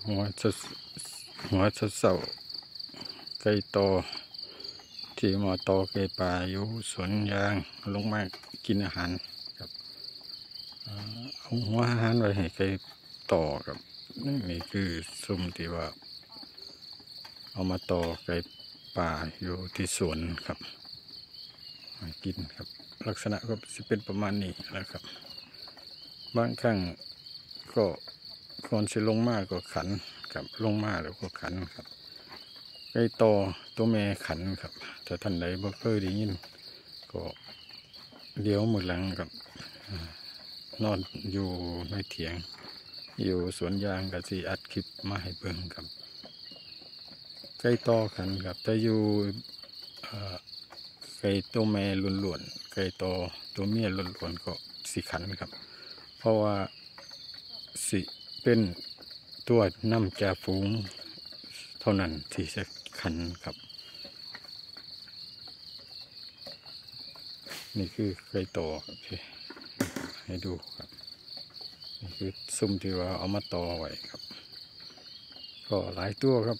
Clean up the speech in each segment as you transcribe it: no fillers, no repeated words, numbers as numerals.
หัวจะเสาไก่ตอที่มาตอไก่ป่าอยู่สวนยางลงมากินอาหารครับเอาหัวอาหารไว้ให้ไก่ต่อครับนี่คือซุ้มที่ว่าเอามาต่อไก่ป่าอยู่ที่สวนครับกินครับลักษณะก็จะเป็นประมาณนี้นะครับบางครั้งก็ก่อนจะลงมาก็ขันครับลงมาแล้วก็ขันครับไก่ต่อตัวแม่ขันครับถ้าท่านใดบ่เคยได้ยินก็เดี๋ยวมือหลังครับนอนอยู่ในเถียงอยู่สวนยางกับสีอัดคลิปมาให้เบิ่งครับไก่ต่อขันครับแต่อยู่ไก่ตัวแม่ล้วนๆไก่ต่อตัวเมียล้วนๆก็สีขันครับเพราะว่าสิเป็นตัวน้ำจ่าฝูงเท่านั้นที่จะขันครับนี่คือไก่ต่อให้ดูครับนี่คือซุ้มที่ว่าเอามาต่อไว้ครับก็หลายตัวครับ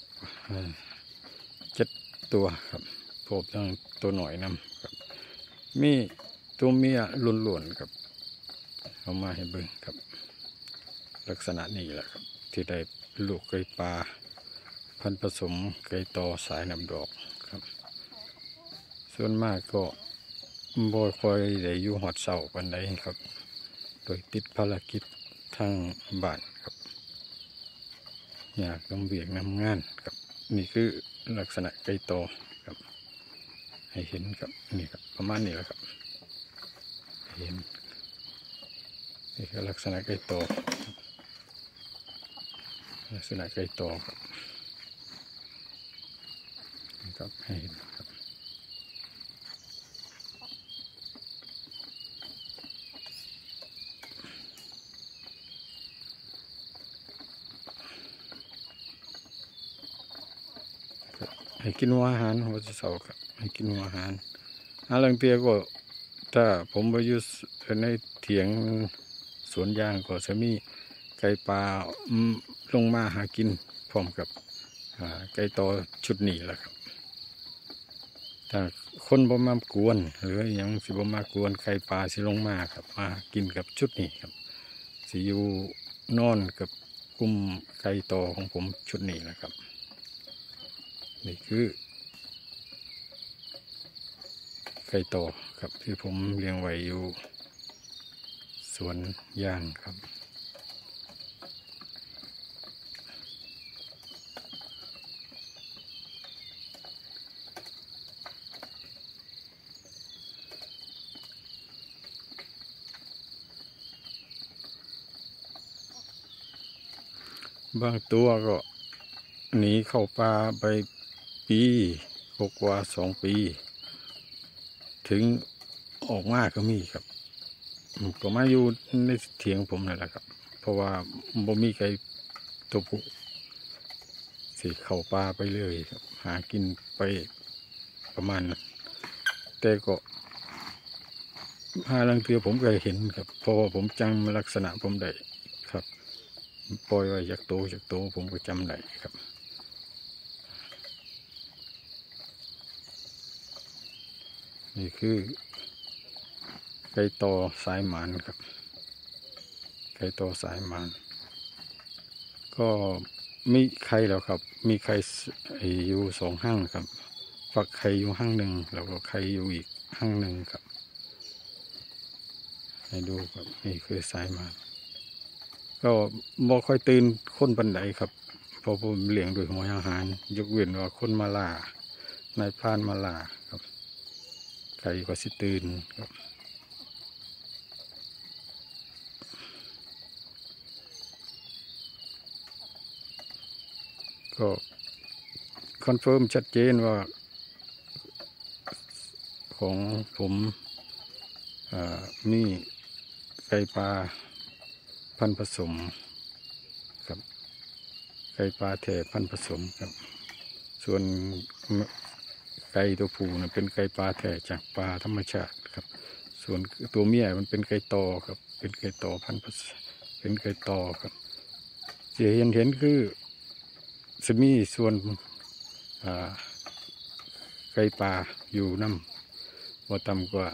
7 ตัวครับพบทั้งตัวหน่อยนำครับมีตัวเมียล้วนๆครับเอามาให้เบิ่งครับลักษณะนี้แหละครับที่ได้ลูกไก่ปลาพันธุ์ผสมไก่ตอสายน้ำดอกครับส่วนมากก็บ่ค่อยได้อยู่หอดเสาปานใดครับโดยติดภารกิจทางบ้านครับอยากนำเวียกนำงานครับนี่คือลักษณะไก่ตอครับให้เห็นครับนี่ครับประมาณนี้แหละครับเห็นนี่คือลักษณะไก่ตอลักษณะไก่ตอครับครับให้เห็นครับให้กินหัวอาหารหัวเสาครับให้กินหัวอาหารลังเตียก็ถ้าผมไปอยู่ในเถียงสวนยางก็จะมีไก่ปลาลงมาหากินพร้อมกับไก่ตอชุดนี้แหละครับถ้าคนบ่มากวนหรือยังสิบ่มากวนไก่ปลาสิลงมาครับมากินกับชุดนี้ครับสิอยู่นอนกับกลุ่มไก่ตอของผมชุดนี้แหละครับนี่คือไก่ตอครับที่ผมเลี้ยงไว้อยู่สวนยางครับบางตัวก็หนีเข้าป่าไปปีกว่า2 ปีถึงออกมาก็มีครับก็มาอยู่ในเถียงผมนั่นแหละครับเพราะว่าบ่มีใครตัวผู้สิเข้าป่าไปเลยครับหากินไปประมาณนั้นแต่ก็ลังเทือผมก็เห็นครับเพราะว่าผมจำลักษณะผมได้ครับปล่อยไว้จากโตผมก็จำได้ครับนี่คือไก่ตอสายหมานครับไก่ตอสายหมานก็มีไข่แล้วครับมีไข่อยู่2 ห้างครับฝักไข่อยู่ห้างหนึ่งแล้วก็ไข่อยู่อีกห้างหนึ่งครับให้ดูครับนี่คือสายหมานก็บ่ค่อยตื่นคนปานใดครับเพราะผมเลี้ยงโดยหัวอาหารยกเว้นว่าคนมาล่านายพรานมาล่าครับไก่ก็สิตื่นครับก็คอนเฟิร์มชัดเจนว่าของผมมีไก่ปลาพันธุ์ผสมครับไก่ปลาแท้พันธุ์ผสมครับส่วนไก่ตัวผู้นะเป็นไก่ปลาแท้จากปลาธรรมชาติครับส่วนตัวเมียมันเป็นไก่ตอครับเป็นไก่ตอพันธุ์เป็นไก่ตอครับเห็นคือจะมีส่วนไก่ป่าอยู่น้ำบ่ต่ำกว่า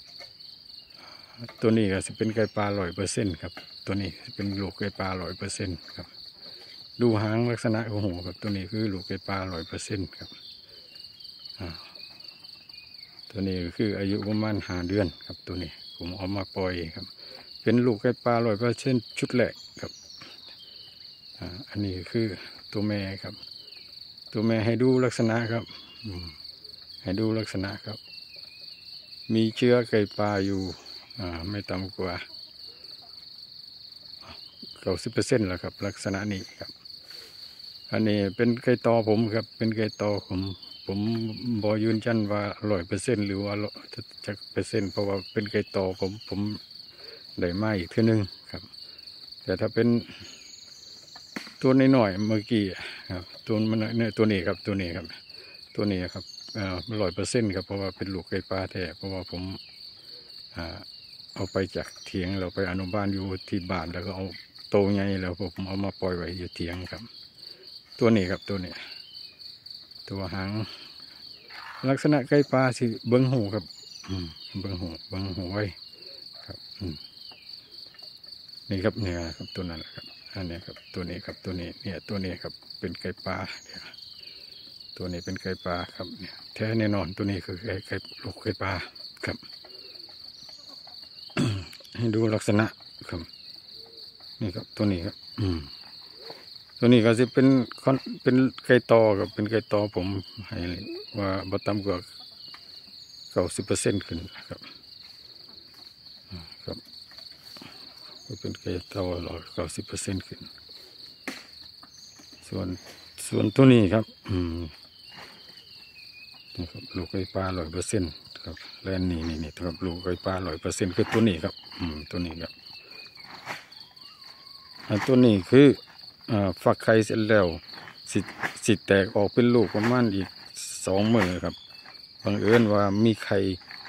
ตัวนี้ก็จะเป็นไก่ป่า100%ครับตัวนี้เป็นลูกไก่ป่า100%ครับดูหางลักษณะของหูครับตัวนี้คือลูกไก่ป่า100%ครับตัวนี้คืออายุประมาณ5 เดือนครับตัวนี้ผมเอามาปล่อยครับเป็นลูกไก่ป่า100%ชุดแรกครับอันนี้คือตัวแม่ครับตัวแม่ให้ดูลักษณะครับให้ดูลักษณะครับมีเชื้อไก่ป่าอยู่ไม่ต่ำกว่า90%แล้วครับลักษณะนี้ครับอันนี้เป็นไก่ตอผมครับเป็นไก่ตอผมบอยืนยันว่า100%หรือว่าจะ%เพราะว่าเป็นไก่ตอผมได้มาอีกทีนึงครับแต่ถ้าเป็นตัวน้อยๆเมื่อกี้ครับตัวมันเนี่ยตัวนี้ครับตัวนี้ครับตัวนี้ครับ100%ครับเพราะว่าเป็นลูกไก่ป่าแท้เพราะว่าผมเอาไปจากเถียงเราไปอนุบาลอยู่ที่บ้านแล้วก็เอาโตใหญ่แล้วผมเอามาปล่อยไว้อยู่เถียงครับตัวนี้ครับตัวนี้ตัวหางลักษณะไก่ป่าสิเบิ้งหูครับเบิ้งหูไว้ครับนี่ครับเนี่ยครับตัวนั้นครับอันนี้ครับตัวนี้ครับตัวนี้เนี่ยตัวนี้ครับเป็นไก่ป่าเนี่ยตัวนี้เป็นไก่ป่าครับเนี่ยแท้แน่นอนตัวนี้คือไก่ลูกไก่ป่าครับให้ดูลักษณะครับนี่ครับตัวนี้ครับตัวนี้ก็จะเป็นไก่ตอครับเป็นไก่ตอผมให้ว่าบ่ต่ำกว่า90%ขึ้นครับครับเป็นไก่ตอ90%ขึ้นส่วนตัวนี้ครับนะครับลูกไก่ป่า100%ครับและนี่ครับลูกไก่ป่า100%คือตัวนี้ครับตัวนี้ครับตัวนี้คือฟักไข่เสร็จแล้วสิแตกออกเป็นลูกประมาณอีก2 มื้อครับบังเอิญว่ามีไข่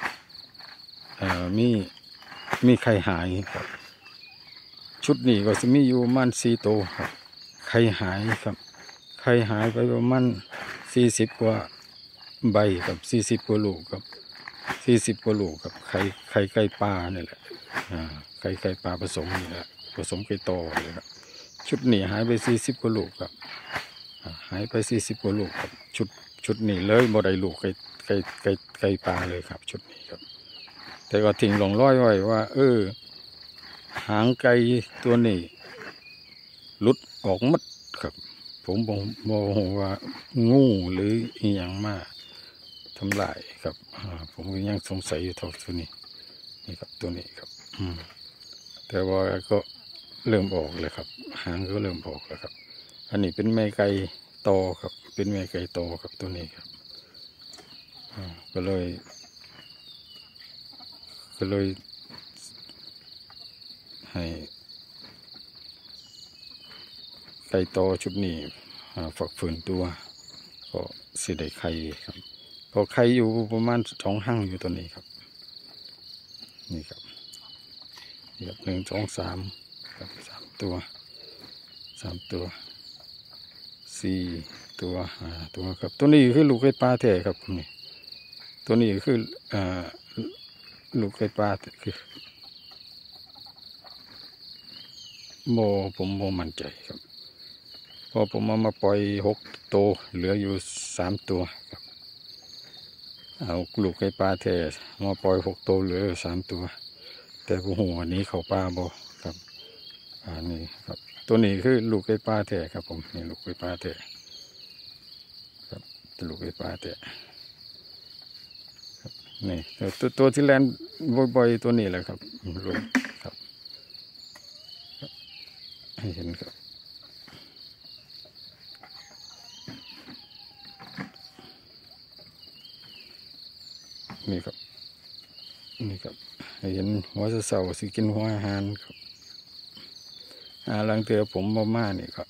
มีไข่หายครับชุดนี้ก็จะมีอยู่ประมาณ4 ตัวครับไข่หายครับไข่หายไปประมาณ40 กว่าใบครับ40 กว่าลูกครับ40 กว่าลูกครับไข่ไก่ป่านี่แหละไก่ป่าผสมนี่แหละผสมไก่โตเลยครับชุดนี้หายไป40 กว่าลูกครับหายไป40 กว่าลูกครับชุดนี้เลยบ่ได้ลูกไก่ป่าเลยครับชุดนี้ครับแต่ก็ทิ้งลงร้อยไว้ว่าหางไก่ตัวนี้หลุดออกหมดครับผมบอกว่างูหรืออีหยังมาทำลายครับผมยังสงสัยอยู่เท่าตัวนี้นี่ครับตัวนี้ครับแต่ว่าก็เริ่มออกเลยครับหางก็เริ่มออกแล้วครับอันนี้เป็นแม่ไก่โตครับเป็นแม่ไก่โตครับตัวนี้ครับก็เลยให้ไก่โตชุดนี้ฝักฝืนตัวก็สิได้ไข่ครับพอไข่อยู่ประมาณ2 หั่งอยู่ตัวนี้ครับนี่ครับ1 2 3ครับ3 ตัว4 ตัว5 ตัวครับตัวนี้คือลูกไก่ป่าแท้ครับนี่ตัวนี้คือลูกไก่ป่าคือผมมั่นใจครับพอผมเอามาปล่อย6 ตัวเหลืออยู่3 ตัวครับเอาลูกไก่ป่าแท้มาปล่อย6 ตัวเหลือ3 ตัวแต่ผมหัวนี้เขาป่าบ่ครับนี่ครับตัวนี้คือลูกไก่ป่าแท้ครับผมนี่ลูกไก่ป่าแท้ครับลูกไก่ป่าแท้ครับนี่ตัวที่แลนบ่อยๆตัวนี้แหละครับลูกครับให้เห็นครับนี่ครับให้เห็นหัวเสาสิกินหัวอาหารครับหลังเตือผมมานี่ครับ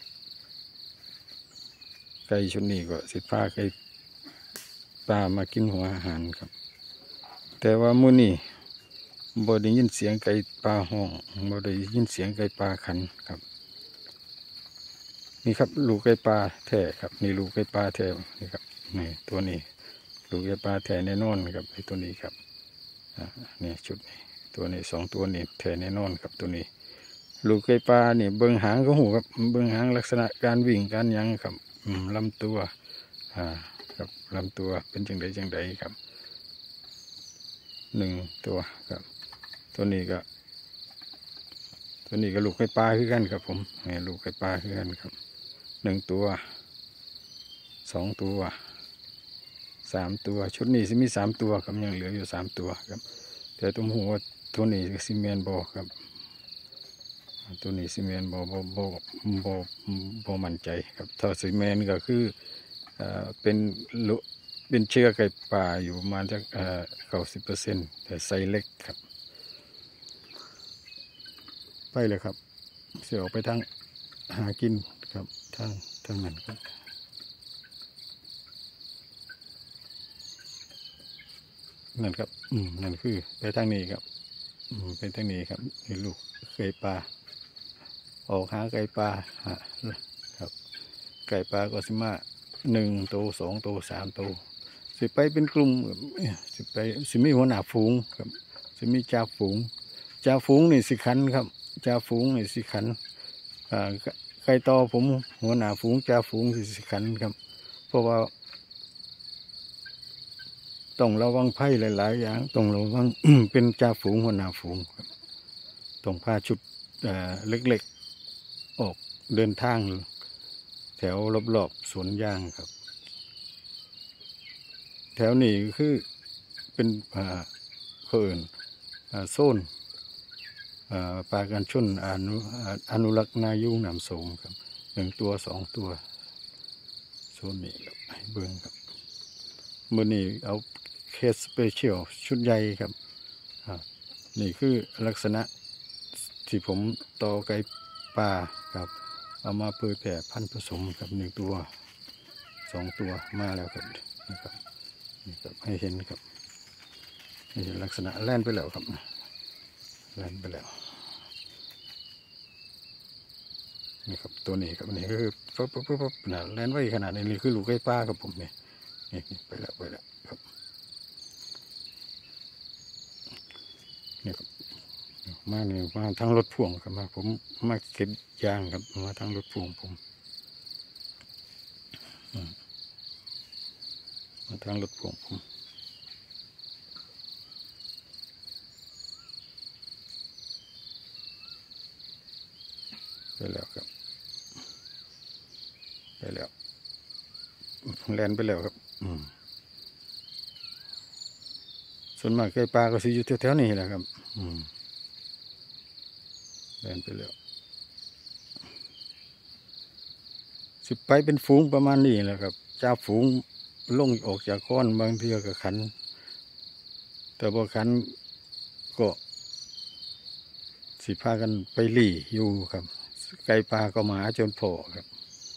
ไก่ชุดนี้ก็สิพาไก่ป่ามากินหัวอาหารครับแต่ว่ามื้อนี้บ่ได้ยินเสียงไก่ป่าห้องบ่ได้ยินเสียงไก่ป่าขันครับนี่ครับลูกไก่ปลาแท้ครับนี่ลูกไก่ปลาแท้นี่ครับนี่ตัวนี้ลูกไก่ปลาแท้แน่นอนครับไอ้ตัวนี้ครับนี่ชุดนี้ตัวนี้2 ตัวนี้แท้แน่นอนครับตัวนี้ลูกไก่ปลาเนี่ยเบิ้งหางก็หูครับเบิ้งหางลักษณะการวิ่งการยังครับลำตัวครับลำตัวเป็นจังใดครับ1 ตัวครับตัวนี้ก็ลูกไก่ปลาคือกันครับผมลูกไก่ปลาคือกันครับ1 ตัว2 ตัว3 ตัวชุดนี้สิมี3 ตัวครับยังเหลืออยู่3 ตัวครับแต่ตัวหัวตัวนี้ซีเมนบอครับตัวนี้ซีเมนบมั่นใจครับถ้าซีเมนก็คือเป็นเชื้อไก่ป่าอยู่ประมาณสัก90%แต่ไซส์เล็กครับไปเลยครับเสียออกไปทางหากินครับทางนั้นครับนั่นครับนั่นคือไปทางนี้ครับไปทางนี้ครับนี่ลูกไก่ปลาออกหาไก่ปลาครับไก่ปลาก็สิมา1 ตัว 2 ตัว 3 ตัวสิไปเป็นกลุ่มสิมีหัวหน้าฝูงครับสิมีจ่าฝูงนี่สิขันครับจ่าฝูงนี่สิขันไก่ต่อผมหัวหน้าฝูงจ่าฝูงสิขันครับเพราะว่าต้องระวังภัยหลายๆอย่างต้องระวัง เป็นจ่าฝูงหัวหน้าฝูงครับต้องพาชุดเล็กๆออกเดินทางแถวรอบๆสวนยางครับแถวนี้คือเป็นเขาเอิ้นโซนป่ากันชนอนุรักษ์นายุงน้ำโสมครับ1 ตัว 2 ตัวโซนนี้ครับให้เบิ่งครับมื้อนี้เอาเคสสเปเชียลชุดใหญ่ครับนี่คือลักษณะที่ผมต่อไก่ป่าครับเอามาเผยแผ่พันธุ์ผสมกับ1 ตัว 2 ตัวมาแล้วครับนะครับนี่ครับให้เห็นครับนี่ลักษณะแล่นไปแล้วครับแล่นไปแล้วนี่ครับตัวนี้ครับนี่คือปั๊บแล่นไว้ขนาดนี้นี่คือลูกไก่ป่าครับผมนี่ไปแล้วครับนี่ครับมาทางรถพ่วงครับผมมาเก็บยางครับมาทางรถพ่วงผมมาทางรถพ่วงผมไปแล้วครับไปแล้วแล่นไปแล้วครับส่วนมากไก่ปลาก็สิอยู่แถวๆนี้แหละครับแล่นไปแล้วสิไปเป็นฝูงประมาณนี้แหละครับจ่าฝูงลงออกจากค้อนบางทีก็ขันแต่พอขันก็สิพากันไปหลี่อยู่ครับไก่ปลาก็มาจนพอครับ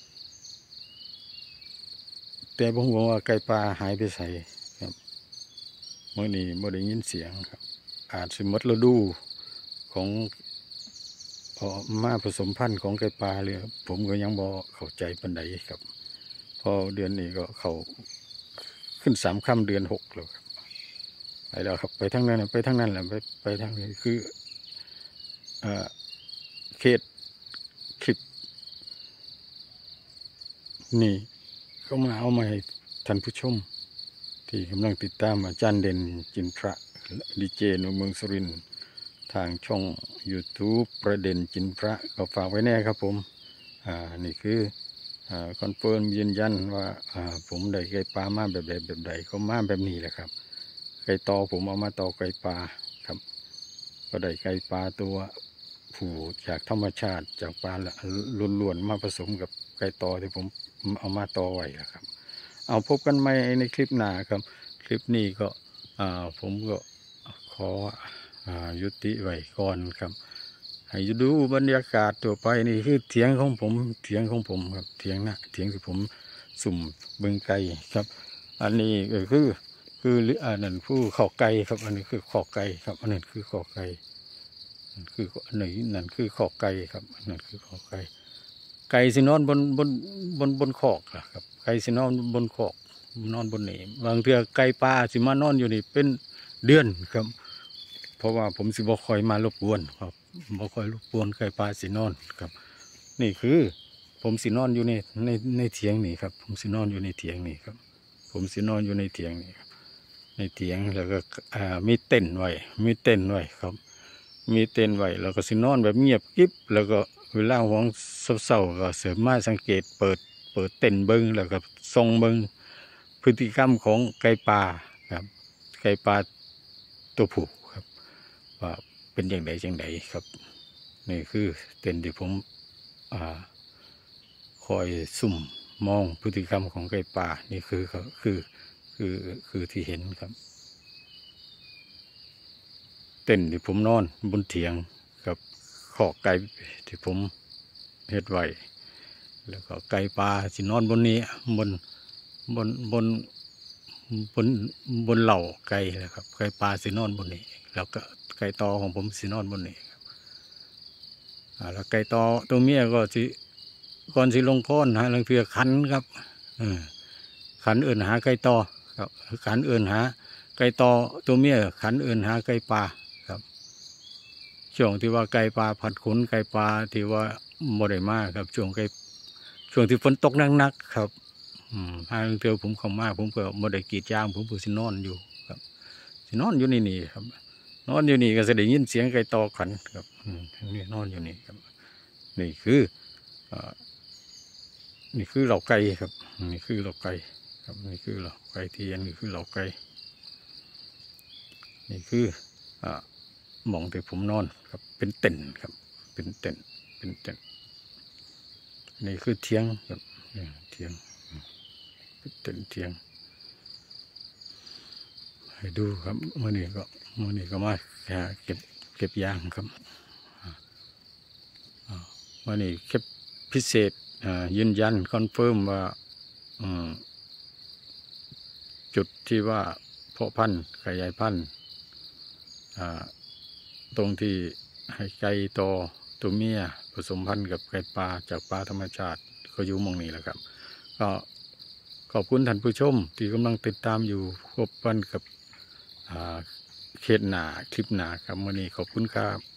แต่ผมหวังว่าไก่ปลาหายไปใส่ครับเมื่อนี้ไม่ได้ยินเสียงครับอาจสิหมดฤดูของพอมาผสมพันธุ์ของไก่ปลาเลยครับผมก็ยังบ่เข้าใจปานใดครับพอเดือนนี้ก็เขาขึ้น3 ค่ำเดือน 6แล้วครับไปแล้วครับไปทางนั้นไปทางนั้นแหละไปทางนี้คือเขตคลิปนี่ก็มาเอามาให้ท่านผู้ชมที่กำลังติดตามอาจารย์เด่นจินทระดีเจหนุ่มเมืองสุรินทร์ทางช่อง YouTube ประเด็นจินทระก็ฝากไว้แน่ครับผมนี่คือคอนเฟิร์มยืนยันว่าผมได้ไก่ปลามาแบบใดก็มาแบบนี้แหละครับไก่ตอผมเอามาต่อไก่ปลาครับก็ได้ไก่ปลาตัวผู้จากธรรมชาติจากปลาล้วนๆมาผสมกับไก่ตอที่ผมเอามาต่อไว้ครับเอาพบกันใหม่ในคลิปหน้าครับคลิปนี้ก็ผมก็ขอยุติไว้ก่อนครับให้ดูบรรยากาศตัวไปนี่คือเถียงของผมครับเถียงที่ผมสุ่มเบิ่งไก่ครับอันนี้ก็คืออันนั้นผู้ขอไก่ครับอันนี้คือขอไก่ครับอันนั้นคือขอไก่คืออันนี้นั่นคือขอไก่ครับนั่นคือขอไก่ไก่สินอนบนคอกครับไก่สินอนบนคอกนอนบนนี่บางเทื่อไก่ป่าสิมานอนอยู่นี่เป็นเดือนครับเพราะว่าผมสิบ่ค่อยมารบกวนครับบ่ค่อยรบกวนไก่ป่าสินอนครับนี่คือผมสินอนอยู่ในเถียงนี่ครับผมสินอนอยู่ในเถียงนี่ครับผมสินอนอยู่ในเถียงนี่ครับในเถียงแล้วก็มีเต็นท์ไว้ครับมีเต็นท์ไว้แล้วก็สินอนแบบเงียบกิ๊บแล้วก็เวลาของเศร้าๆก็เสริมมาสังเกตเปิดเต็นท์เบิ้งแล้วก็ส่องเบิ้งพฤติกรรมของไก่ป่าครับไก่ป่าตัวผู้ครับว่าเป็นอย่างไรครับนี่คือเต็นท์ที่ผมคอยซุ่มมองพฤติกรรมของไก่ป่านี่คือที่เห็นครับเต็นท์ที่ผมนอนบนเถียงกับขอกไก่ที่ผมเฮ็ดไว้แล้วก็ไก่ป่าสินอนบนนี้บนบนบนบนเหล่าไก่นะครับไก่ป่าสินอนบนนี้แล้วก็ไก่ตอของผมสินอนบนนี้ครับแล้วไก่ตอตัวเมียก็สิก่อนสิลงค้อนหาลังเทือขันครับขันเอื่นหาไก่ตอครับขันเอื่นหาไก่ตอตัวเมียขันเอื่นหาไก่ป่าครับช่วงที่ว่าไก่ป่าผัดขนไก่ป่าที่ว่าบ่ได้มากครับช่วงที่ฝนตกหนักๆครับหาลังเทือผมเข้ามาผมก็บ่ได้กรีดยางผมก็สินอนอยู่ครับสินอนอยู่นี่ครับนอนอยู่นี่ก็จะได้ยินเสียงไก่ตอขันครับนี่นอนอยู่นี่ครับนี่คือเหล่าไก่ครับนี่คือเหล่าไก่ครับนี่คือเหล่าไก่ที่อันนี้คือเหล่าไก่นี่คือหม่องที่ผมนอนครับเป็นเต็นท์ครับเป็นเต็นท์นี่คือเถียงครับเถียงเป็นเต็นท์เถียงให้ดูครับมื่อนี้ก็มาเก็บยางครับมื่อนี้เก็บพิเศษยืนยันคอนเฟิร์มว่าจุดที่ว่าเพาะพันธุ์ขยายพันธุ์ตรงที่ให้ไก่ตัวเมียผสมพันธุ์กับไก่ป่าจากป่าธรรมชาติก็อยู่มองนี้แหละครับก็ขอบคุณท่านผู้ชมที่กำลังติดตามอยู่พบกันกับเคสหนาคลิปหนาครับวันนี้ขอบคุณครับ